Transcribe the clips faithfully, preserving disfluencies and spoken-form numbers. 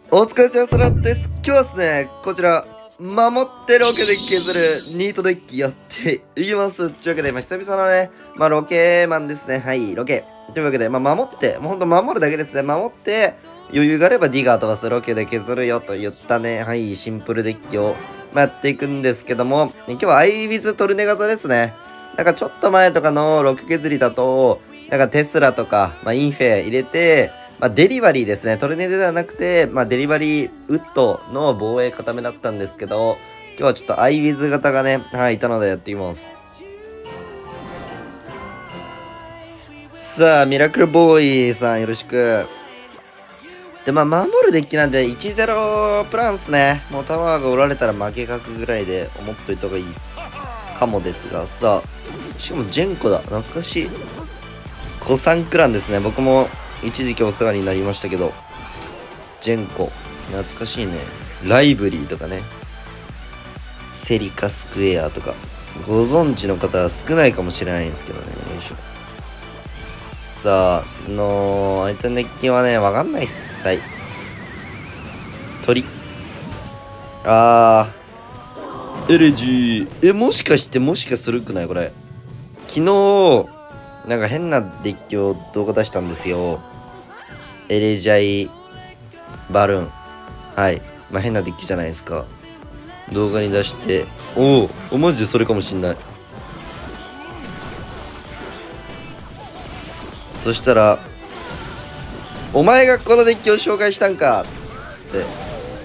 お疲れ様です。今日はですね、こちら、守ってロケで削るニートデッキやっていきます。というわけで、まあ、久々のね、まあ、ロケマンですね。はい、ロケ。というわけで、まあ、守って、もうほんと守るだけですね。守って、余裕があればディガーとかするロケで削るよと言ったね、はい、シンプルデッキを、まあ、やっていくんですけども、今日はアイビズトルネ型ですね。なんかちょっと前とかのロケ削りだと、なんかテスラとか、まあ、インフェ入れて、まあ、デリバリーですね。トルネではなくて、まあ、デリバリーウッドの防衛固めだったんですけど、今日はちょっとアイウィズ型がね、はい、いたのでやってみます。さあ、ミラクルボーイさんよろしく。で、まあ、守るデッキなんでいちゼロプランっすね。もうタワーがおられたら負け角ぐらいで思っといた方がいいかもですが、さあ、しかもジェンコだ。懐かしい。コサンクランですね。僕も一時期お世話になりましたけど、ジェンコ懐かしいね。ライブリーとかね、セリカスクエアとかご存知の方は少ないかもしれないんですけどね。よいしょ。さあの相手のデッキはね、わかんないっす。はい、鳥。あーエレジー。え、もしかしてもしかするくないこれ。昨日なんか変なデッキを動画出したんですよ。エレジャイバルーン。はい。まあ変なデッキじゃないですか。動画に出して、おお、マジでそれかもしんない。そしたら、お前がこのデッキを紹介したんかっつって、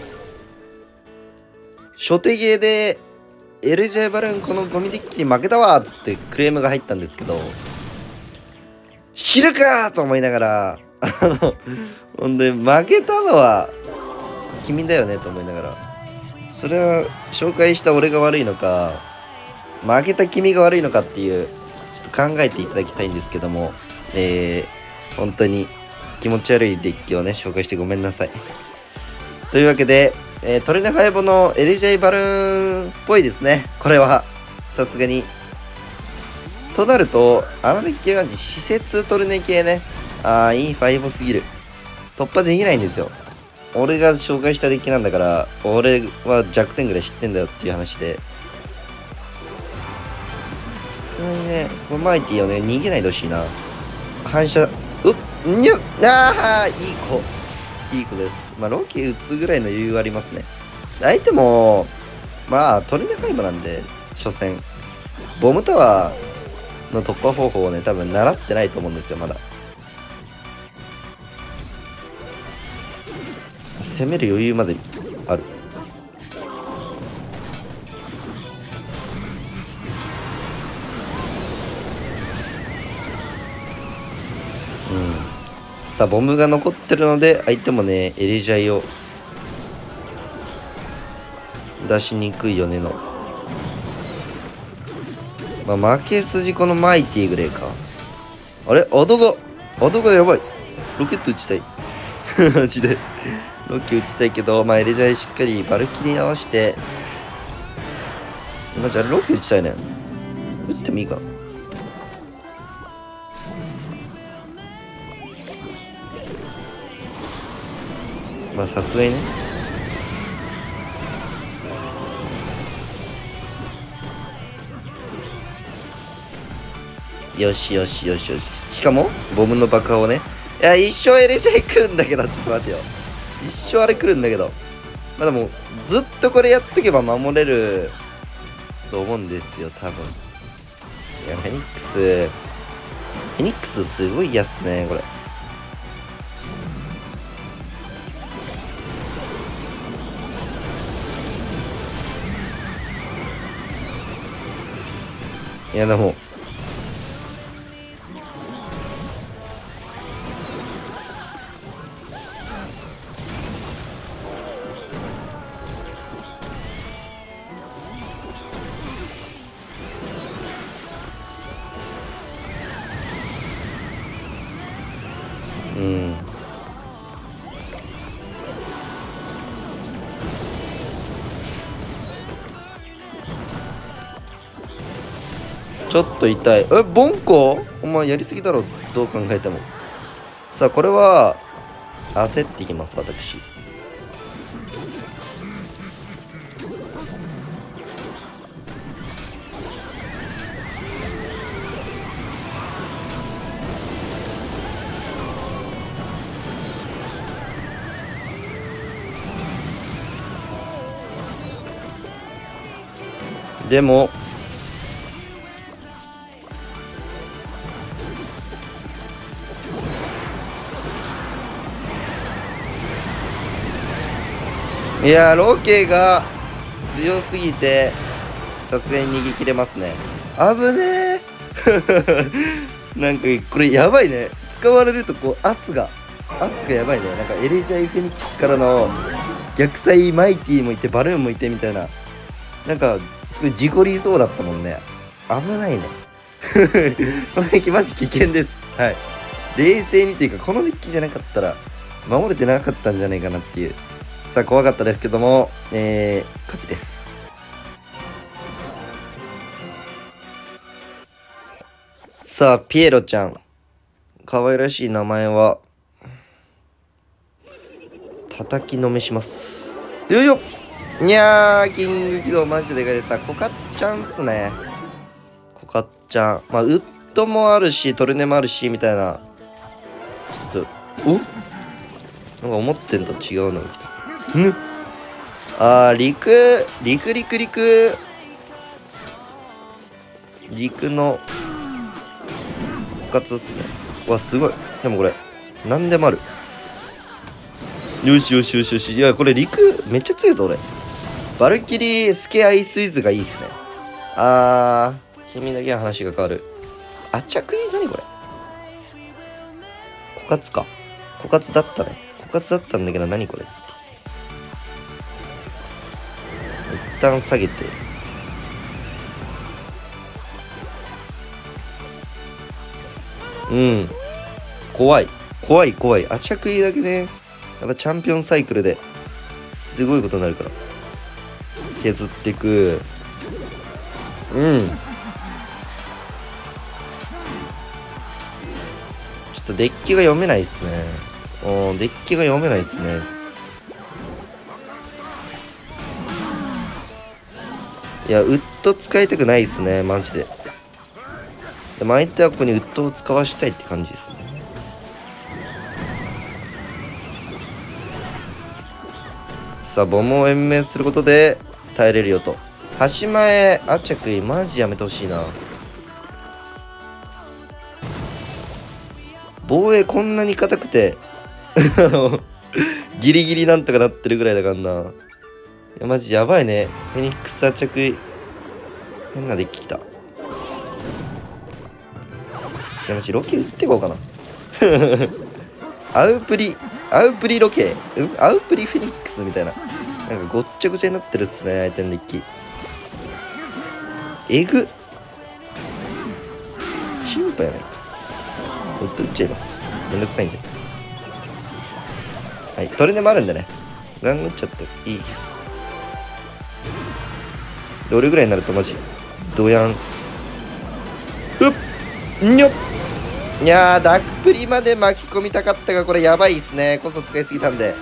初手ゲーで エルジェイ バルーンこのゴミデッキに負けたわっつってクレームが入ったんですけど、知るかと思いながら、あの、ほんで、負けたのは君だよねと思いながら、それは紹介した俺が悪いのか、負けた君が悪いのかっていう、ちょっと考えていただきたいんですけども、えー、本当に気持ち悪いデッキをね、紹介してごめんなさい。というわけで、えー、トルネファイブの エルジェイ バルーンっぽいですね。これは、さすがに。となると、あのデッキは施設トルネ系ね。あー、いいファイブすぎる。突破できないんですよ。俺が紹介したデッキなんだから、俺は弱点ぐらい知ってんだよっていう話で。さすがにね、このマイティをね、逃げないでほしいな。反射、うっ、にゅっ、あー、いい子。いい子です。まあ、ロキ打つぐらいの余裕ありますね。相手も、まあ、トルネファイブなんで、所詮。ボムタワーの突破方法をね、多分習ってないと思うんですよ、まだ。攻める余裕まである。うん。さあ、ボムが残ってるので、相手もね、エレジャイを出しにくいよねの。まあ、負け筋このマイティぐらいか。あれアドが、アドがやばい。ロケット撃ちたい。マジで。ロケ打ちたいけど、まあ、エレジャイしっかりバルキリー合わして、マジあれロケ打ちたいね。打ってもいいかな。まあ、さすがにね。よしよしよしよし。しかも、ボムの爆破をね。いや、一生 エルジェイ 来るんだけど、ちょっと待てよ。一生あれ来るんだけど。まあでも、ずっとこれやっとけば守れると思うんですよ、多分。いや、フェニックス、フェニックスすごい嫌っすね、これ。いや、でも、うん。ちょっと痛い。え、ボンコお前やりすぎだろ、どう考えても。さあ、これは、焦っていきます、私。 でもいやー、ロケが強すぎてさすがに逃げ切れますね。危ねえなんかこれやばいね。使われるとこう圧が圧がやばいね。なんかエレジャイフェニックスからの逆サイマイティもいてバルーンもいてみたいな、なんかすごい事故りそうだったもんね。危ないねこのデッキマジ危険です。はい、冷静にというか、このデッキじゃなかったら守れてなかったんじゃないかなっていう。さあ怖かったですけども、えー、勝ちです。さあピエロちゃん、可愛らしい名前は叩きのめします。よいよにゃー、キング起動マジででかいです。さあコカッちゃんっすね。コカッちゃん、まあウッドもあるしトルネもあるしみたいな。ちょっとおなんか思ってんと違うのが来た。んあー、陸陸陸陸陸の枯渇っすね。わすごい。でもこれ何でもある。よしよしよしよし。いやこれ陸めっちゃ強いぞ俺。バルキリースケアイスイズがいいっすね。あー、君だけは話が変わる。あ着衣何これ。枯渇か。枯渇だったね。枯渇だったんだけど何これ。一旦下げて。うん怖い怖い怖い。あ着衣だけね、やっぱチャンピオンサイクルですごいことになるから削っていく。うんちょっとデッキが読めないっすね。おデッキが読めないっすね。いやウッド使いたくないっすねマジで。でも相手はここにウッドを使わしたいって感じですね。さあボムを延命することで耐えれるよと。端前あ着衣マジやめてほしいな。防衛こんなに硬くてギリギリなんとかなってるぐらいだからな。いやマジやばいね。フェニックスあ着衣変なデッキきた。いやマジロケ打っていこうかなアウプリアウプリロケ、うん、アウプリフェニックスみたいな、なんかごっちゃごちゃになってるっすね相手のデッキ。えぐ心配やないか。ウッド打っちゃいます。めんどくさいんで。はいトレネもあるんでね、ガン打っちゃっていい。どれぐらいになるとマジドヤン。うっにょっ。いやーダックプリまで巻き込みたかったがこれやばいっすね。こそ使いすぎたんで。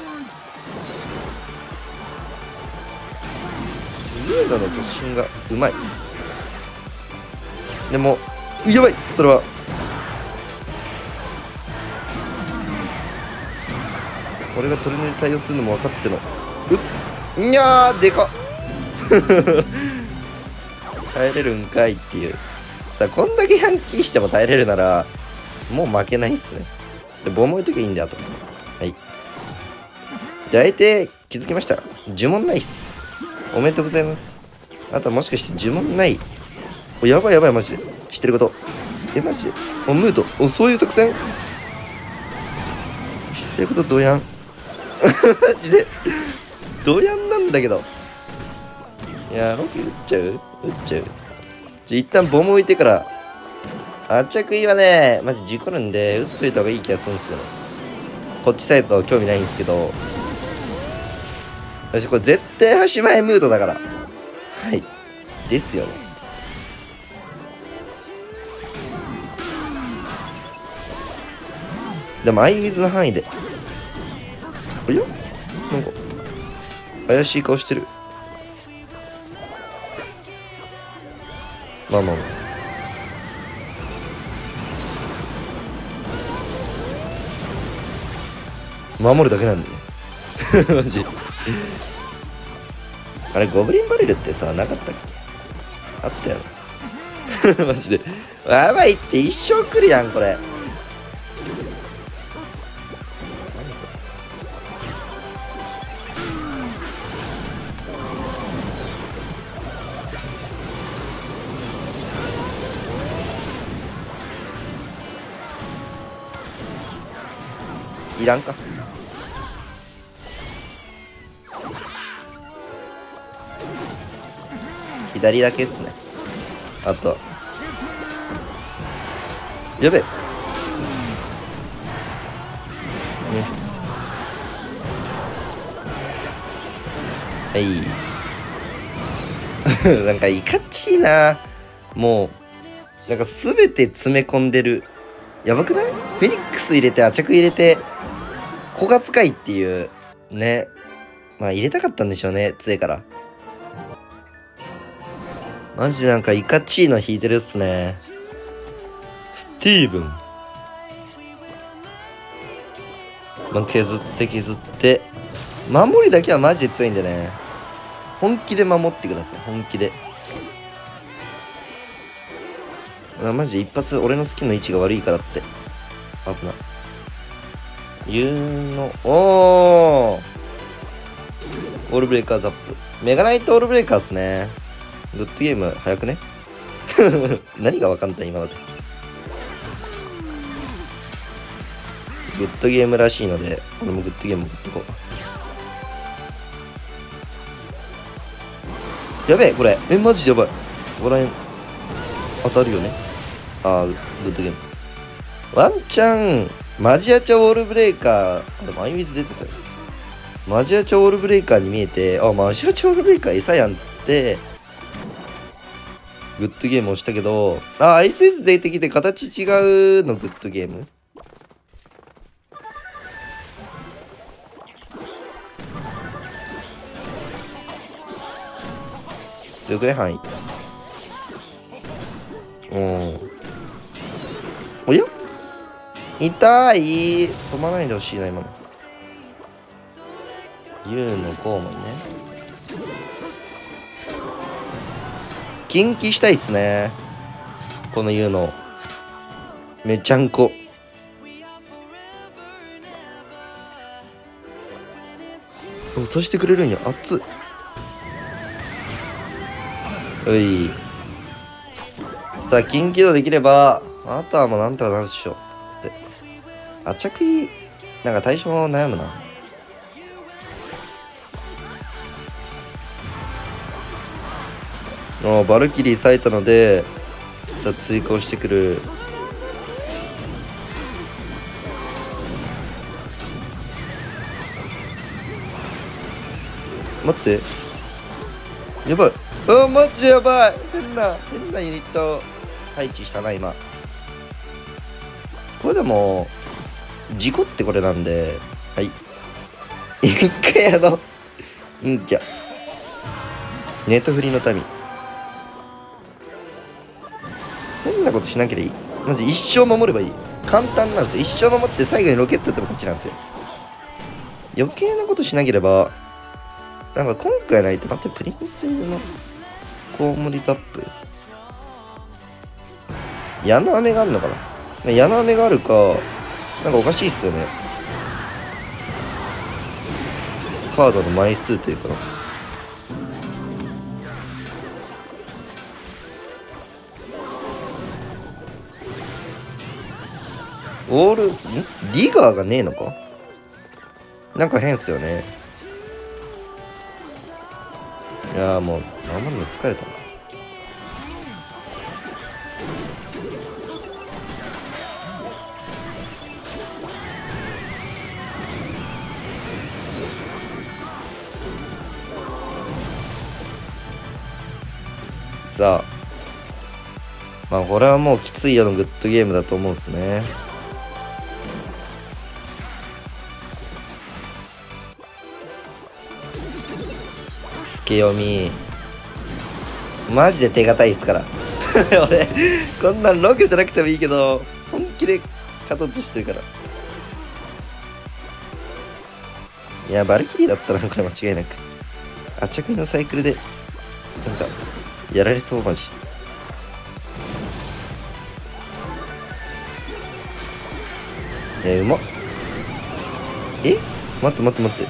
ユーガの突進がうまい。でもやばいそれは。俺がトルネで対応するのも分かってのうっにゃーでかっ耐えれるんかいっていう。さあこんだけヤンキーしても耐えれるならもう負けないっすね。でボム置いときゃいいんだと。はいで相手気づきました。呪文ないっす。おめでとうございます。あとはもしかして呪文ない。おやばいやばいマジで知ってること。えマジでおムードおそういう作戦知ってることドヤンマジでドヤンなんだけど。いやロケ打っちゃう打っちゃう。ちょ一旦ボム置いてからあ着衣はねマジ事故るんで打っといた方がいい気がするんですよ。こっちサイド興味ないんですけど、私これ絶対端前ムードだからはいですよね。でも相水の範囲でおやなんか怪しい顔してる。まあまあまあ守るだけなんでねマジあれゴブリンバレルってさなかったっあったやろマジでやばいって一生来るやんこれ。いらんか。左だけっすね。あとやべえ、ね、はいなんかいかちいな。もうなんか全て詰め込んでる。やばくない？フェニックス入れてアチャク入れて小が使いっていうね。まあ入れたかったんでしょうね、杖から。マジなんかイカチーノ引いてるっすね。スティーブン、まあ、削って削って守りだけはマジで強いんでね、本気で守ってください。本気で。あマジで一発俺のスキンの位置が悪いからって危ない。ユーのおーオールブレーカーザップ、メガナイトオールブレーカーっすね。グッドゲーム早くね何が分かんない今まで。グッドゲームらしいので俺もグッドゲーム送ってこう。やべえこれ、えマジでやばい。ここら辺当たるよね。ああグッドゲームワンチャンマジアチャオールブレーカー。でもアイミズ出てたよ。マジアチャオールブレーカーに見えて、あマジアチャオールブレーカー餌やんっつってグッドゲームをしたけど、あアイスイス出てきて形違うのグッドゲーム。強くね範囲。うんおや痛い。止まらないでほしいな今の。ユーのコーマンね。近畿したいっすねこのユーのめちゃんこ。そうしてくれるんや。熱っ。ういさあ近畿度できればあとはもうなんとかなるっしょって。あちゃくいなんか対象悩むな。あバルキリー咲いたのでさあ追加をしてくる。待ってやばい。あマジやばい。変な変なユニット配置したな今。これでも事故ってこれなんで、はい一回あの陰キャネットフリーの民変なことしなければいい。まず一生守ればいい。簡単なんですよ。一生守って最後にロケットっても勝ちなんですよ。余計なことしなければ。なんか今回ないと待って、プリンスのコウモリザップ矢の飴があるのかな。矢の飴があるかなんかおかしいっすよね。カードの枚数というかな。オールんリガーがねえのか。なんか変っすよね。いやーもう守るの疲れたな。さあまあこれはもうきついよのグッドゲームだと思うんですね。スケ読みマジで手堅いっすから俺こんなんログじゃなくてもいいけど本気で勝とうとしてるから。いやバルキリーだったらこれ間違いなくあちゃくりのサイクルでなんかやられそうマジ。えー、うまっ。え、待って待って待って。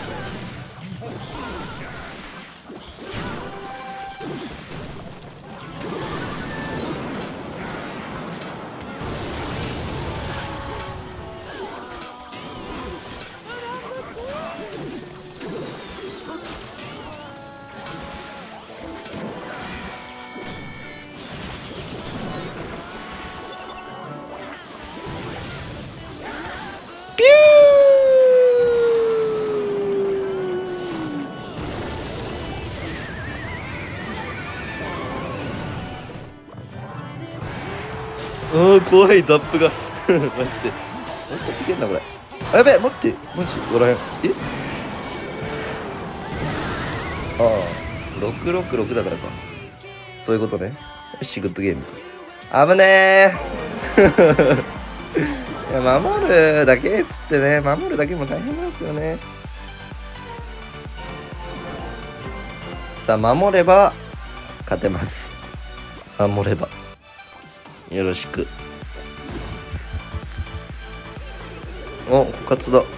ピュー。あー怖いザップがマジでもう一回つけんなこれ。あやべえ待ってマジおらへん。えああろくろくろくだからか。そういうことね。よしグッドゲーム。危ねーいや守るだけっつってね、守るだけも大変なんですよね。さあ守れば勝てます。守ればよろしく。お枯渇だ。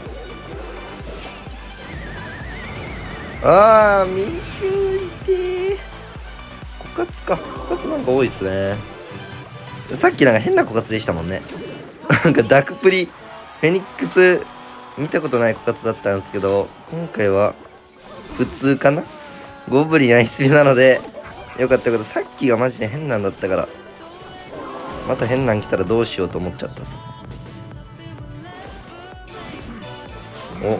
ああミシュいてー。枯渇か。枯渇なんか多いっすね。さっきなんか変な枯渇でしたもんねなんかダクプリフェニックス見たことない枯渇だったんですけど、今回は普通かな。ゴブリンアイスビなのでよかったけど、さっきがマジで変なんだったから、また変なん来たらどうしようと思っちゃったっす。お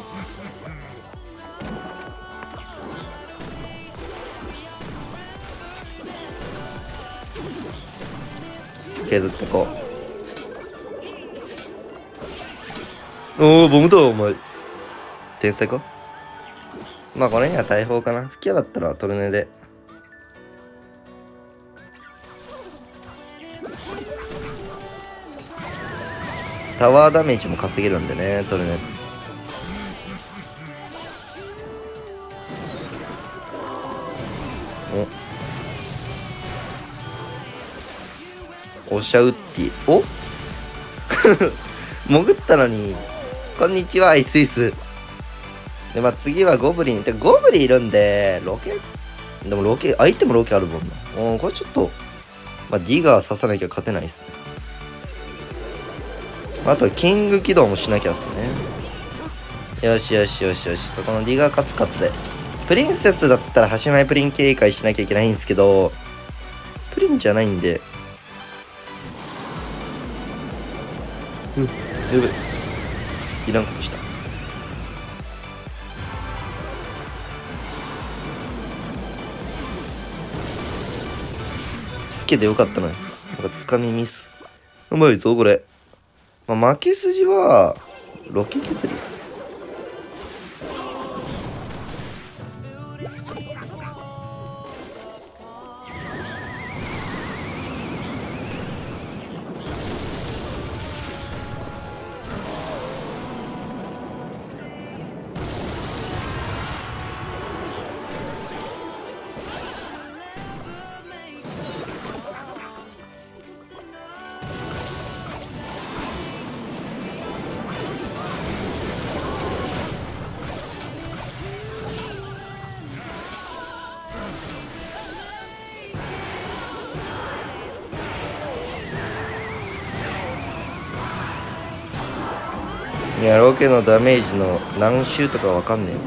削ってこう。おおボムだお前天才か。まあこれには大砲かな。吹き矢だったらトルネで。タワーダメージも稼げるんでねトルネ。おオシャウッティお潜ったのにこんにちはアイスイスで、まあ次はゴブリンでゴブリンいるんでロケでもロケ相手もロケあるもんな。おこれちょっとまあディガー刺さなきゃ勝てないっすね。あとキング起動もしなきゃっすね。よしよしよしよし、そこのディガー勝つ勝つで。プリンセスだったら端前プリン警戒しなきゃいけないんですけど、プリンじゃないんで。うんやべいらんことした。つけてよかったな。なんかつかみミスうまいぞこれ。まあ、負け筋はロケ削りっす。いやロケのダメージの何周とかわかんねえよ。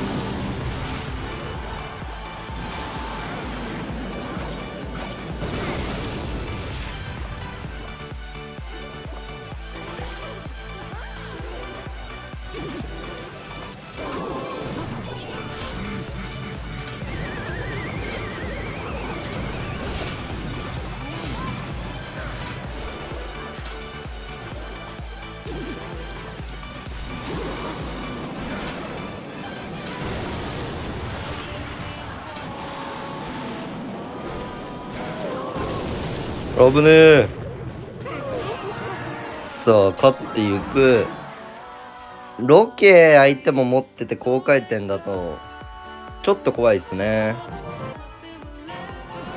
危ねえ。さあ勝っていく。ロケ相手も持ってて高回転だとちょっと怖いっすね。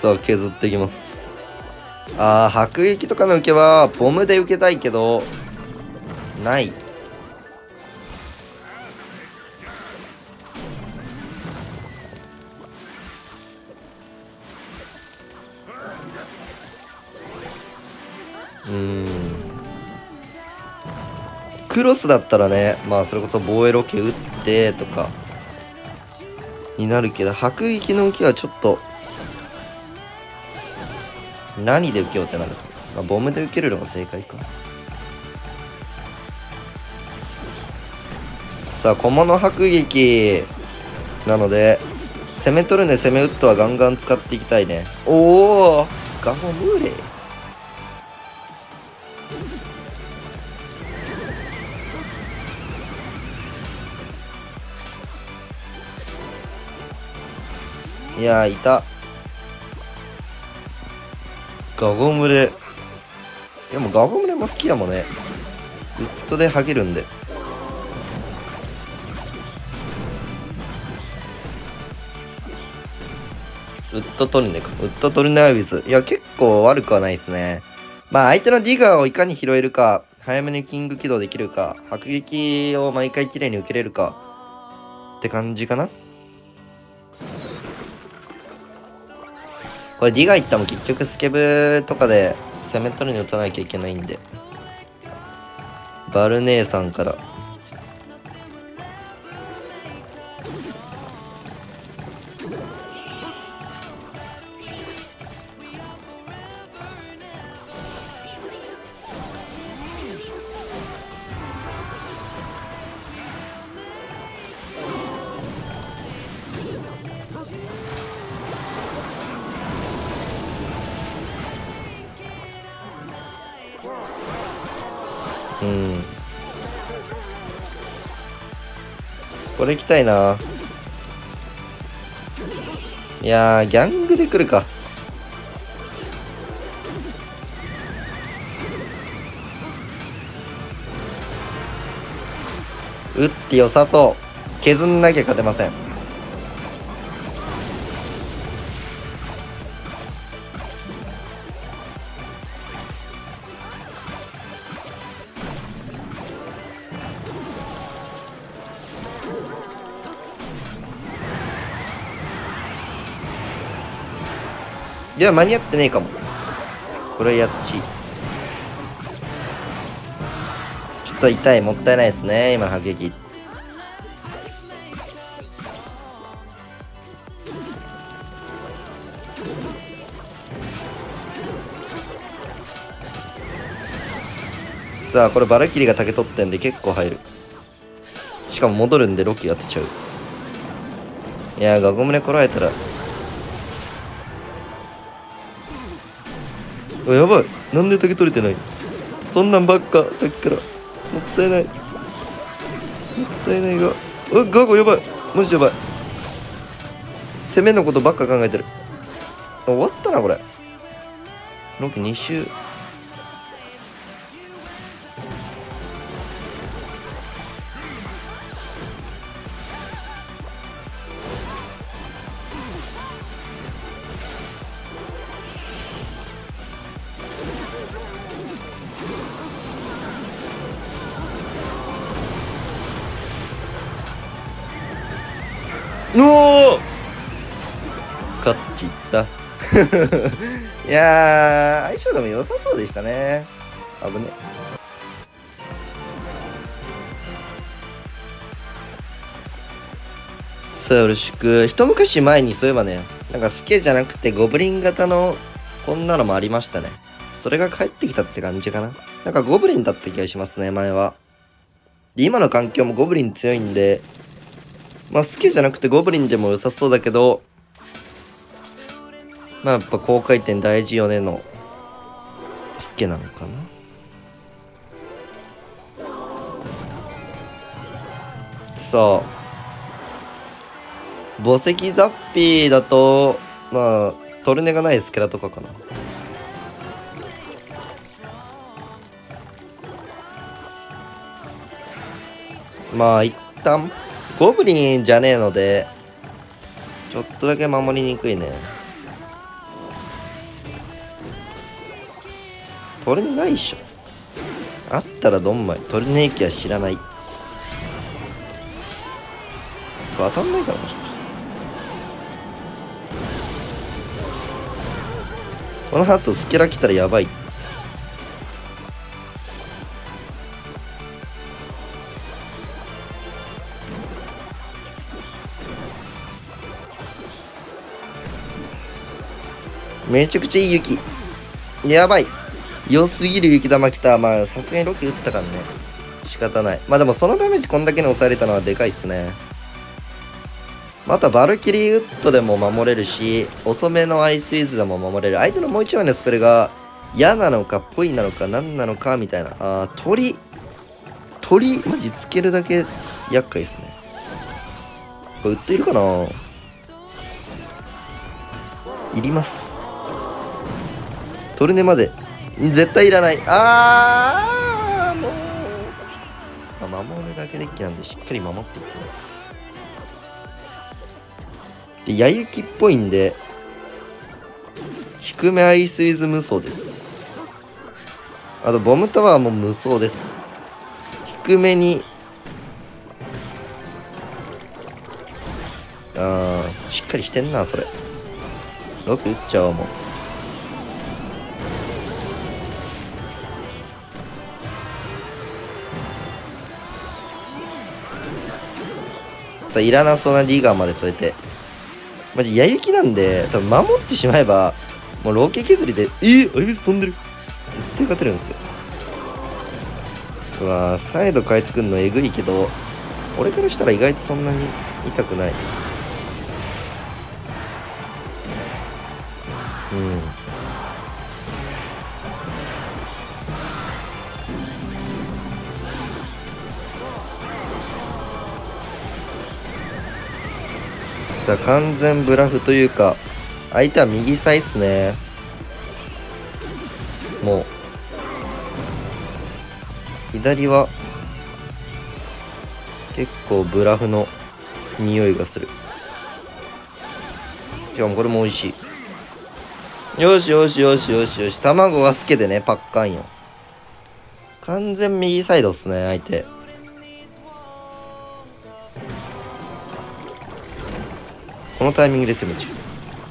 さあ削っていきます。あー、迫撃とかの受けはボムで受けたいけどない。うーん、クロスだったらね、まあそれこそ防衛ロケ打ってとかになるけど、迫撃の受けはちょっと何で受けようってなるんです。まあ、ボムで受けるのが正解か。さあ小物迫撃なので、攻め取るね、攻めウッドはガンガン使っていきたいね。おお、ガホムーレ。いやー、いた。ガゴムレ。でもガゴムレも吹き矢もね、ウッドではげるんで。ウッドトルネか。ウッドトルネアビス。いや、結構悪くはないですね。まあ、相手のディガーをいかに拾えるか、早めにキング起動できるか、迫撃を毎回綺麗に受けれるか、って感じかな。これディガー行ったも結局スケブとかで攻め取るに打たなきゃいけないんで。バル姉さんから。うん。これ行きたいな。いやー、ギャングで来るか。打って良さそう。削んなきゃ勝てません。いや、間に合ってねえかも。これやっち。ちょっと痛い。もったいないですね、今、迫撃。さあ、これバラキリが竹取ってんで結構入る。しかも戻るんでロキ当てちゃう。いやー、ガゴムネこらえたら。あ、やばい。なんで竹取れてない。そんなんばっか、さっきから。もったいない。もったいないが。あ、ガゴやばい。マジやばい。攻めのことばっか考えてる。終わったな、これ。ロキに周。うおー、勝っちいったいやー、相性でも良さそうでしたね。危ね。さあ、よろしく。一昔前にそういえばね、なんかスケじゃなくてゴブリン型のこんなのもありましたね。それが帰ってきたって感じかな。なんかゴブリンだった気がしますね、前は。で、今の環境もゴブリン強いんで、まあ、スケじゃなくてゴブリンでも良さそうだけど、まあ、やっぱ高回転大事よねの、スケなのかな。さあ、墓石ザッピーだと、まあ、トルネがないスケラとかかな。まあ、一旦、ゴブリンじゃねえので、ちょっとだけ守りにくいね。 トルネないっしょ。あったらドンマイ。トルネ駅は知らない。当たんないからもしかして。この後スケラ来たらやばい。めちゃくちゃいい雪。やばい。良すぎる雪玉来た。まあさすがにロケ打ったからね、仕方ない。まあでもそのダメージこんだけに抑えれたのはでかいっすね。またバルキリーウッドでも守れるし、遅めのアイスイズでも守れる。相手のもう一枚のスペルが嫌なのかぽいなのか何なのかみたいな。あー、鳥鳥マジつけるだけ厄介ですね。これ売っているかな。いります。トルネまで絶対いらない。あーもう、まあ、守るだけデッキなんでしっかり守っていきます。で、矢雪っぽいんで、低めアイスイズ無双です。あと、ボムタワーも無双です。低めに、あー、しっかりしてんな、それ。ろく打っちゃおう、もう。さあ、いらなそうなリーガーまで添えて。マジ、矢雪なんで、多分守ってしまえば、もうロケ削りで、えー、アイビス飛んでる。絶対勝てるんですよ。うわー、サイド変えてくんのえぐいけど、俺からしたら意外とそんなに痛くない。うん。さあ、完全ブラフというか、相手は右サイっすね。もう左は結構ブラフの匂いがする。しかもこれも美味しい。よしよしよしよしよし。卵が好きでね、パッカンよ。完全右サイドっすね、相手。このタイミングで攻めちゃう。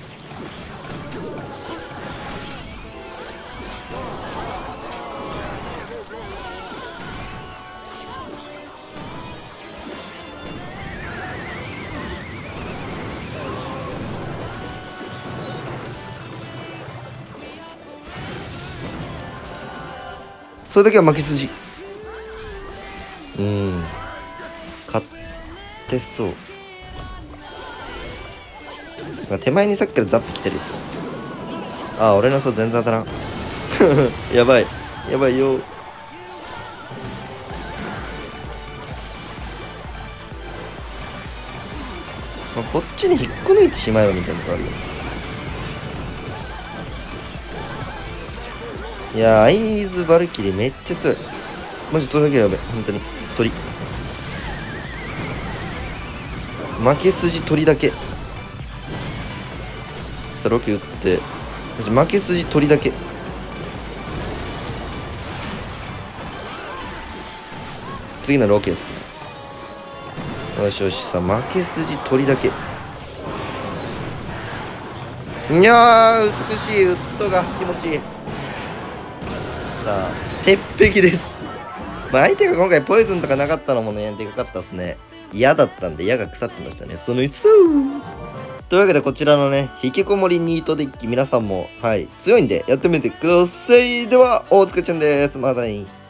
それだけは負け筋。うん。勝ってそう。手前にさっきからザップ来てるんですよ。ああ、俺のそう全然当たらん。やばい。やばいよ。まあ、こっちに引っこ抜いてしまえばみたいなことあるよ。いやー、アイズバルキリーめっちゃ強い。マジそれだけやべえ。本当に。鳥。負け筋鳥だけ。さあ、ロケ打って。負け筋鳥だけ。次のロケです。よしよし、さあ、負け筋鳥だけ。いやー、美しい。ウッドが気持ちいい。さあ、鉄壁です。まあ、相手が今回ポイズンとかなかったのもね、でかかったっすね。嫌だったんで、矢が腐ってましたね。そのいっそー。というわけで、こちらのね、引きこもりニートデッキ、皆さんも、はい、強いんでやってみてください。では、大塚ちゃんです。またね。